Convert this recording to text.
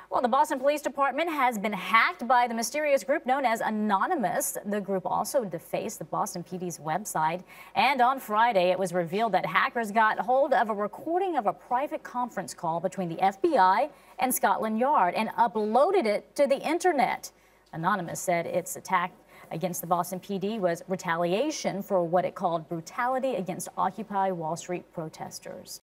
Well, the Boston Police Department has been hacked by the mysterious group known as Anonymous. The group also defaced the Boston PD's website. And on Friday, it was revealed that hackers got hold of a recording of a private conference call between the FBI and Scotland Yard and uploaded it to the internet. Anonymous said its attack against the Boston PD was retaliation for what it called brutality against Occupy Wall Street protesters.